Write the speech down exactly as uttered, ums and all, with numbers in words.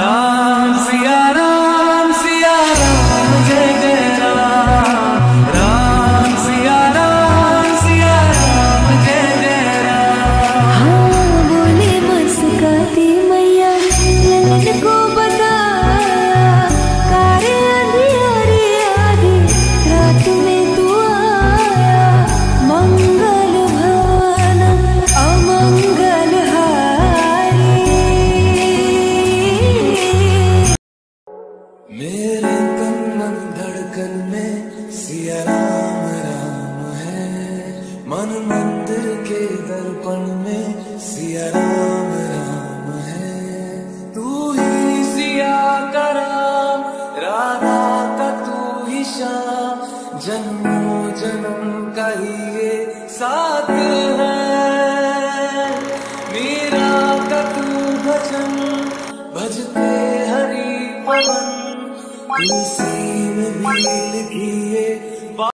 राम सिया राम सिया राम जय जय राम, राम सिया राम सिया राम जय जय राम। हाँ बोले मुस्काती मैया ललन को बताया, कारे अंधियारे आधी रात में तू आया, मंगल भवन अमंगल हारी। मेरे तन मन धड़कन में सिया राम राम है, मन मंदिर के दर्पण में सिया राम राम है। तू ही सिया का राम, राधा का तू ही श्याम, जन्मों जन्म का ही ये साथ है। मीरा का तू भजन भजते हरि पवन, तुलसी में भी लिखी ये